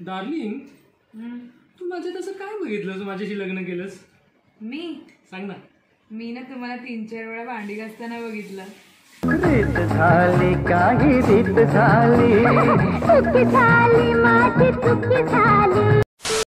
Darling, तू माझ्या तसं काय बघितलं तू माझ्याशी लग्न केलंस? मी सांग ना. मी ना तुम्हाला 3-4 वेळा भांडी घासताना बघितलं. रीत झाली काही रीत झाली, चुकी झाली माझी चुकी झाली.